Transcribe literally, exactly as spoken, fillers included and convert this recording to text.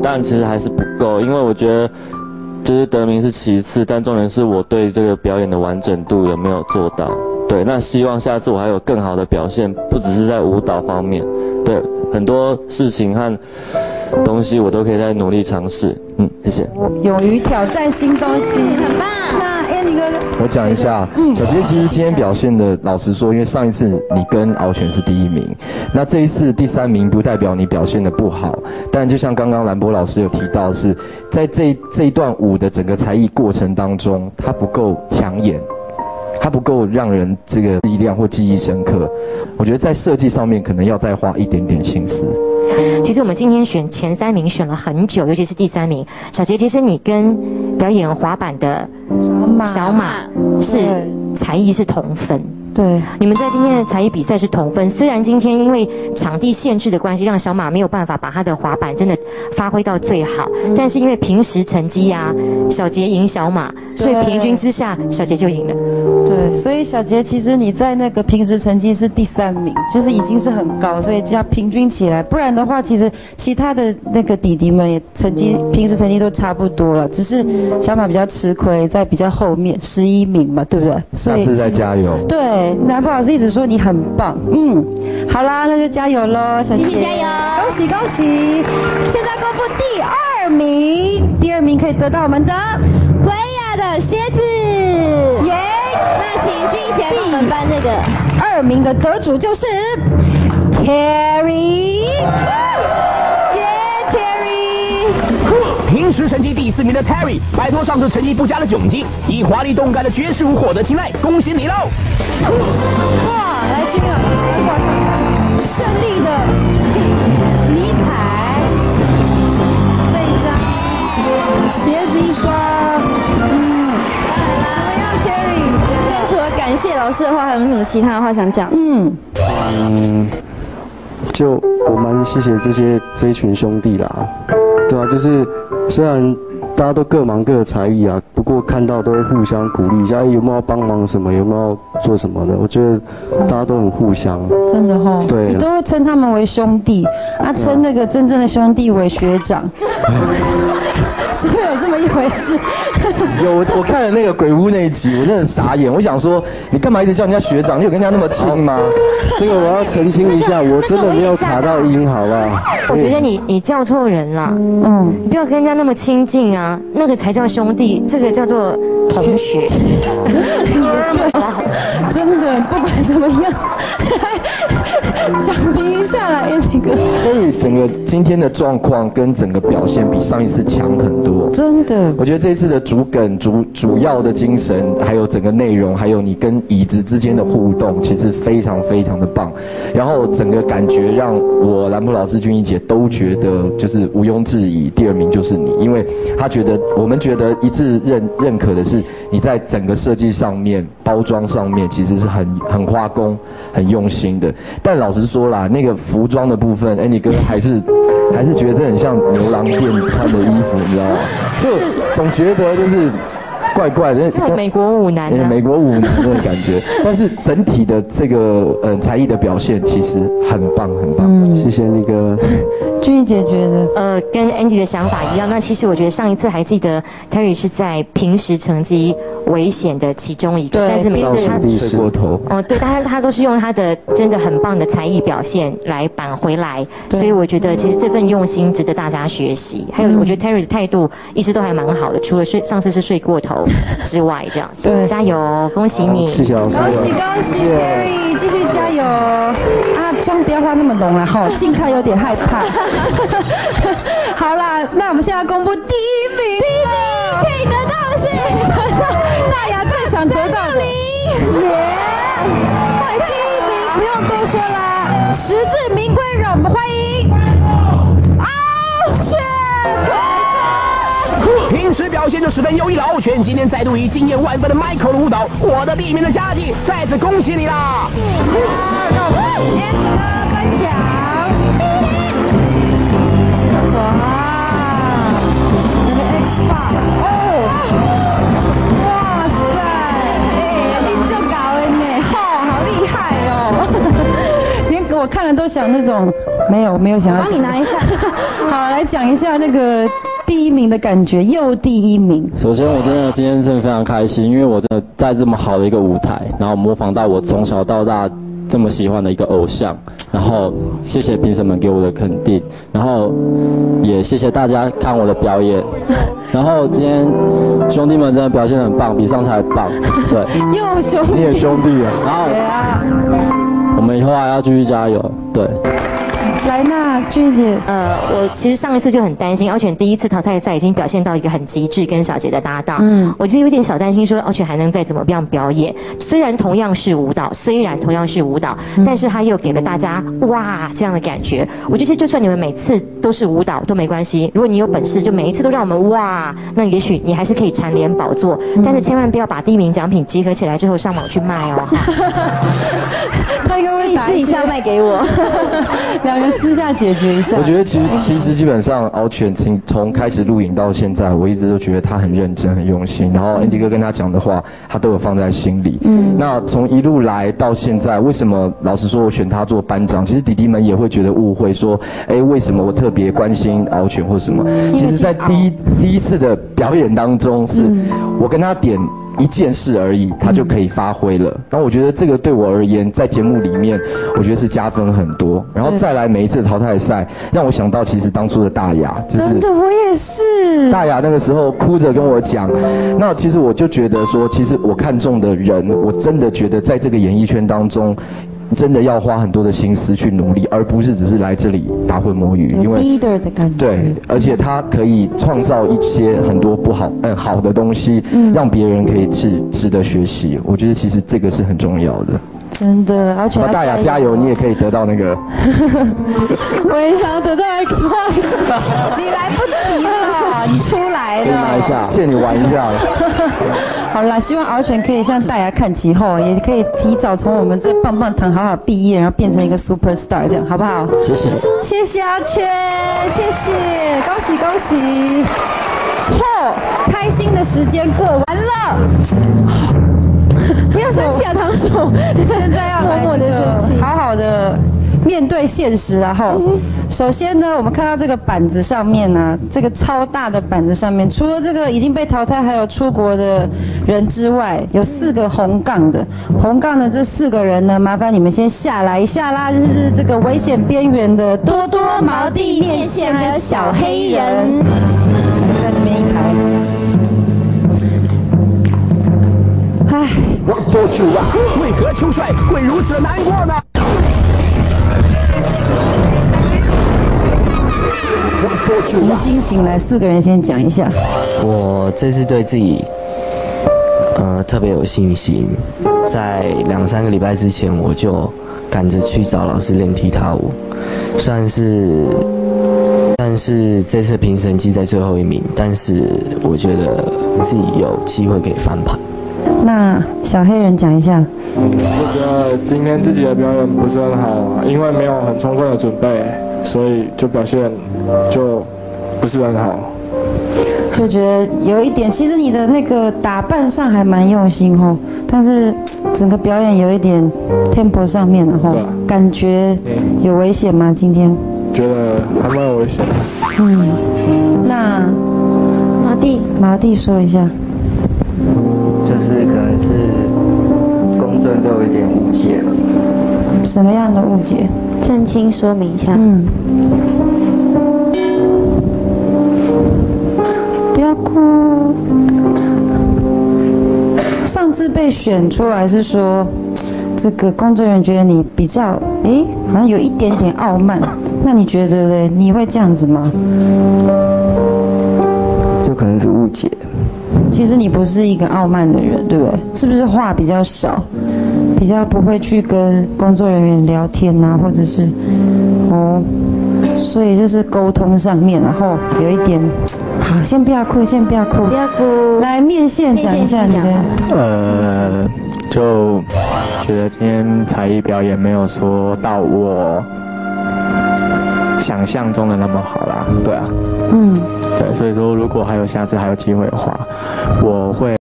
但其实还是不够，因为我觉得就是得名是其次，但重点是我对这个表演的完整度有没有做到。对，那希望下次我还有更好的表现，不只是在舞蹈方面，对，很多事情和东西我都可以再努力尝试。嗯，谢谢。 勇于挑战新东西，很棒。那 Andy 哥， 我讲一下，嗯，小杰其实今天表现的，老实说，因为上一次你跟敖犬是第一名，那这一次第三名不代表你表现的不好，但就像刚刚兰博老师有提到，是在这这一段舞的整个才艺过程当中，它不够抢眼。它不够让人这个力量或记忆深刻，我觉得在设计上面可能要再花一点点心思。 其实我们今天选前三名选了很久，尤其是第三名，小杰，其实你跟表演滑板的小马是才艺是同分。 对， 你们在今天的才艺比赛是同分，虽然今天因为场地限制的关系，让小马没有办法把他的滑板真的发挥到最好，嗯、但是因为平时成绩啊，小杰赢小马，所以平均之下，小杰就赢了。 对，所以小杰其实你在那个平时成绩是第三名，就是已经是很高，所以这样平均起来，不然的话，其实其他的那个弟弟们也成绩平时成绩都差不多了，只是小马比较吃亏，在比较后面十一名嘛，对不对？ 下次再加油。 对。南博老师一直说你很棒，嗯，好啦，那就加油咯，小杰， 继续加油， 恭喜恭喜！现在公布第二名，第二名可以得到我们的维亚的鞋子， 耶！ 那请君一起来帮我们颁这个。 二名的得主就是 Terry， 耶 Terry。 平时成绩第四名的 Terry， 摆脱上次成绩不佳的窘境，以华丽动感的爵士舞获得青睐，恭喜你喽！ 哇，来君老师来挂上胜利的迷彩背章，鞋子一双，嗯，当然啦，怎么样 Terry？ 这边除了感谢老师的话，还有没有什么其他的话想讲？ 嗯， 嗯，就我蛮谢谢这些这一群兄弟啦。对啊，就是虽然大家都各忙各的才艺啊，不过看到都会互相鼓励一下，有没有要帮忙什么，有没有要做什么的，我觉得大家都很互相。 真的哈、哦， 对， 你都会称他们为兄弟，啊，称那个真正的兄弟为学长。是会有这么一回事？ 有，我我看了那个鬼屋那一集，我真的傻眼。我想说，你干嘛一直叫人家学长？你有跟人家那么亲吗？ 这个我要澄清一下，我真的没有卡到音，好不好？ 我觉得你你叫错人了，嗯，你不要跟人家那么亲近啊，那个才叫兄弟，这个叫做同学。 真的，不管怎么样，讲评一下啦 ，Andy 哥。 所以整个今天的状况跟整个表现比上一次强很多。 真的， 我觉得这一次的主梗、主主要的精神，还有整个内容，还有你跟椅子之间的互动，其实非常非常的棒。然后整个感觉让我兰普老师、君怡姐都觉得就是毋庸置疑，第二名就是你，因为他觉得我们觉得一致认认可的是你在整个设计上面、包装上面其实是很很花工、很用心的。但老实说啦，那个服装的部分 ，Andy 哥还是。还是觉得这很像牛郎店穿的衣服，你知道吗？就总觉得就是怪怪的， 就美国舞男、啊， 美国舞男那种感觉。但是整体的这个呃才艺的表现其实很棒，很棒。 嗯，谢谢那个君怡姐觉得， 呃，跟 Andy 的想法一样。那其实我觉得上一次还记得 Terry 是在平时成绩危险的其中一个，但是每次他睡过头。 哦，对，但是他都是用他的真的很棒的才艺表现来扳回来，所以我觉得其实这份用心值得大家学习。还有，我觉得 Terry 的态度一直都还蛮好的，除了睡上次是睡过头之外，这样。 对， 加油，恭喜你！ 谢谢老师。 恭喜恭喜 Terry， 继续加油！啊，妆不要化那么浓了哈，近看有点害怕。好啦，那我们现在公布第一名， 第一名可以得到的是大牙最想得到的，耶！快第一名，不用多说啦，实至名归，让我们欢迎敖犬。 平时表现就十分优异的敖犬，今天再度以惊艳万分的 Michael 的舞蹈获得第一名的佳绩，再次恭喜你啦！ 让我们 Andy 哥颁奖。哇，这个 Xbox 哦，哇塞，哎，你就搞的呢，吼，好厉害哦！连我看。 看了都想那种，没有没有想要。 帮你拿一下。 好，来讲一下那个第一名的感觉，又第一名。 首先，我真的今天真的非常开心，因为我真的在这么好的一个舞台，然后模仿到我从小到大这么喜欢的一个偶像，然后谢谢评审们给我的肯定，然后也谢谢大家看我的表演，然后今天兄弟们真的表现很棒，比上次还棒，对。 又兄弟。 你也兄弟啊。 然后对啊。 我们以后还要继续加油，对。 来，那君姐， 呃，我其实上一次就很担心，敖犬第一次淘汰赛已经表现到一个很极致，跟小杰的搭档， 嗯， 我就有点小担心说敖犬还能再怎么样表演。虽然同样是舞蹈，虽然同样是舞蹈， 嗯、 但是他又给了大家哇这样的感觉。我觉得就算你们每次都是舞蹈都没关系，如果你有本事，就每一次都让我们哇，那也许你还是可以蝉联宝座，嗯、但是千万不要把第一名奖品集合起来之后上网去卖哦。 他应该会私底下卖给我， 两人私下解决一下。 我觉得其实其实基本上敖犬从从开始录影到现在，我一直都觉得他很认真很用心，然后 Andy 哥跟他讲的话，他都有放在心里。嗯。那从一路来到现在，为什么老实说我选他做班长？其实弟弟们也会觉得误会，说，哎，为什么我特别关心敖犬或什么？其实，在第一第一次的表演当中，是我跟他点一件事而已，他就可以发挥了。然后我觉得这个对我而言，在节目里面，我觉得是加分很多。然后再来每一次淘汰赛，让我想到其实当初的大雅，就是真的我也是。 大雅那个时候哭着跟我讲，那其实我就觉得说，其实我看中的人，我真的觉得在这个演艺圈当中。真的要花很多的心思去努力，而不是只是来这里打混摸鱼。因为 leader 的感觉。 对，而且他可以创造一些很多不好嗯好的东西，嗯，让别人可以值值得学习。我觉得其实这个是很重要的。 真的，而且大雅加油，你也可以得到那个。 我也想要得到 Xbox。 你来不及了，你出来了。 可以拿一下，借你玩一下了。 好啦，希望敖犬可以向大雅看齐后，也可以提早从我们这棒棒糖好好毕业，然后变成一个 super star， 这样好不好？ 谢谢。 谢谢敖犬，谢谢，恭喜恭喜！嚯，开心的时间过完了。 不要生气啊，堂主！ 现在要来默默的生气， 好好的面对现实，然后，首先呢，我们看到这个板子上面呢、啊，这个超大的板子上面，除了这个已经被淘汰还有出国的人之外，有四个红杠的，红杠的这四个人呢，麻烦你们先下来一下啦，就是这个危险边缘的多多、毛地、面线还有小黑人，在这边一排。唉， 为何秋帅会如此难过呢？ 什么心情？来，四个人先讲一下。 我这次对自己，呃，特别有信心。在两三个礼拜之前，我就赶着去找老师练踢踏舞，算是，但是这次评审季在最后一名，但是我觉得自己有机会可以翻盘。 那小黑人讲一下。 我觉得今天自己的表演不是很好，因为没有很充分的准备，所以就表现就不是很好。 就觉得有一点，其实你的那个打扮上还蛮用心哦，但是整个表演有一点 tempo 上面然后、啊、感觉有危险吗？今天？ 觉得还蛮有危险的。 嗯，那毛弟， 毛弟说一下。 就是可能是公众都有一点误解了。 什么样的误解？ 澄清说明一下。 嗯。不要哭。上次被选出来是说，这个工作人员觉得你比较，诶，好像有一点点傲慢。那你觉得嘞？你会这样子吗？ 就可能是误解。 其实你不是一个傲慢的人，对不对？是不是话比较少，比较不会去跟工作人员聊天啊，或者是哦，所以就是沟通上面，然后有一点，好，先不要哭，先不要哭， 不要哭。 来，面线讲一下你的。 呃，就觉得今天才艺表演没有说到我想象中的那么好啦，对啊。 嗯。 对，所以说如果还有下次还有机会的话，我会。